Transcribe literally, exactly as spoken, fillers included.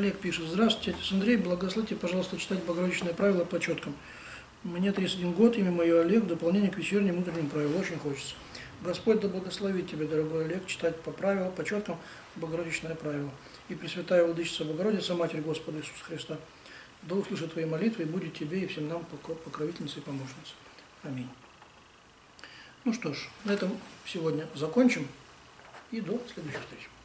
Олег пишет: здравствуйте, отец Андрей, благословите, пожалуйста, читать Богородичное правило по четкам. Мне тридцать один год, имя мое Олег, в дополнение к вечерним утренним правилам. Очень хочется. Господь да благословит тебя, дорогой Олег, читать по правилам, по четкам Богородичное правило. И Пресвятая Владычица Богородица, Матерь Господа Иисуса Христа, да услышит твои молитвы и будет тебе и всем нам покровительницей и помощницей. Аминь. Ну что ж, на этом сегодня закончим и до следующих встреч.